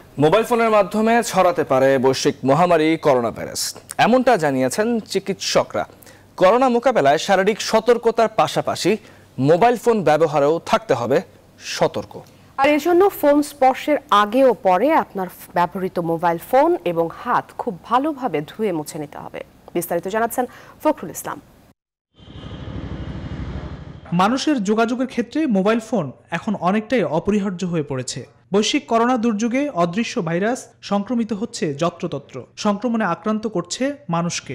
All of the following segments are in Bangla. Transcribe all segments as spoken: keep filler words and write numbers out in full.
মোবাইল ফোনের মাধ্যমে ছড়াতে পারে বৈশ্বিক মহামারী করোনা ভাইরাস, এমনটা জানিয়েছেন চিকিৎসকরা। করোনা মোকাবেলায় শারীরিক সতর্কতার পাশাপাশি মোবাইল ফোন ব্যবহারেও থাকতে হবে সতর্ক। আর এর জন্য ফোন স্পর্শের আগে ও পরে আপনার ব্যবহৃত মোবাইল ফোন এবং হাত খুব ভালোভাবে ধুয়ে মুছে নিতে হবে। বিস্তারিত জানাচ্ছেন ফখরুল ইসলাম। মানুষের যোগাযোগের ক্ষেত্রে মোবাইল ফোন এখন অনেকটাই অপরিহার্য হয়ে পড়েছে। বৈশ্বিক করোনা দুর্যোগে অদৃশ্য ভাইরাস সংক্রমিত হচ্ছে যত্রতত্র, সংক্রমণে আক্রান্ত করছে মানুষকে।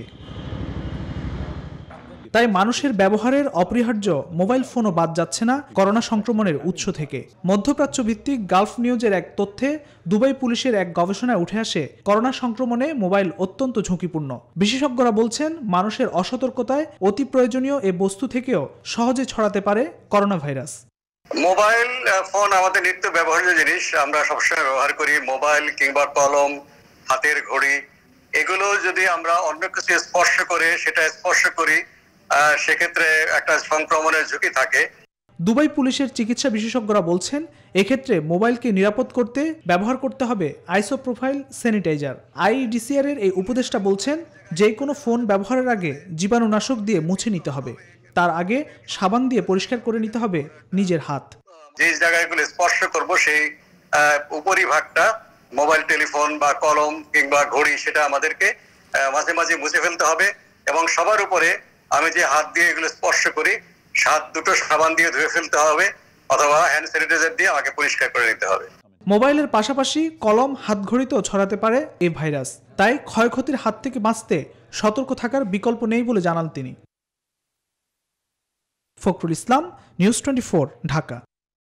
তাই মানুষের ব্যবহারের অপরিহার্য মোবাইল ফোনও বাদ যাচ্ছে না করোনা সংক্রমণের উৎস থেকে। মধ্যপ্রাচ্য ভিত্তিক গালফ নিউজের এক তথ্যে দুবাই পুলিশের এক গবেষণায় উঠে আসে করোনা সংক্রমণে মোবাইল অত্যন্ত ঝুঁকিপূর্ণ। বিশেষজ্ঞরা বলছেন, মানুষের অসতর্কতায় অতি প্রয়োজনীয় এ বস্তু থেকেও সহজে ছড়াতে পারে করোনা ভাইরাস। মোবাইল ফোন আমাদের নিত্য ব্যবহার্য জিনিস, আমরা সবসময় ব্যবহার করি। মোবাইল কিংবা কলম, হাতের ঘড়ি, এগুলো যদি আমরা অন্য কিছু স্পর্শ করে সেটা স্পর্শ করি, সেক্ষেত্রে একটা সংক্রমণের ঝুঁকি থাকে। দুবাই পুলিশের চিকিৎসা বিশেষজ্ঞরা বলছেন, এক্ষেত্রে মোবাইলকে নিরাপদ করতে ব্যবহার করতে হবে আইসোপ্রোফাইল স্যানিটাইজার। আইইডিসিআর এর এই উপদেষ্টা বলছেন, যে কোনো ফোন ব্যবহারের আগে জীবাণুনাশক দিয়ে মুছে নিতে হবে, তার আগে সাবান দিয়ে পরিষ্কার করে নিতে হবে নিজের হাত। যে জায়গাগুলো স্পর্শ করব সেই উপরিভাগটা, মোবাইল, টেলিফোন বা কলম কিংবা ঘড়ি, সেটা আমাদেরকে মাঝে মাঝে মুছে ফেলতে হবে। এবং সবার উপরে আমি যে হাত দিয়ে এগুলো স্পর্শ করি, হাত দুটো সাবান দিয়ে ধুয়ে ফেলতে হবে অথবা হ্যান্ড স্যানিটাইজার দিয়ে আমাকে পরিষ্কার করে নিতে হবে। মোবাইলের পাশাপাশি কলম, হাতঘড়িতেও ছড়াতে পারে এই ভাইরাস। তাই ক্ষয়ক্ষতির হাত থেকে বাঁচতে সতর্ক থাকার বিকল্প নেই বলে জানান তিনি। Fakhrul Islam, news twenty four, Dhaka.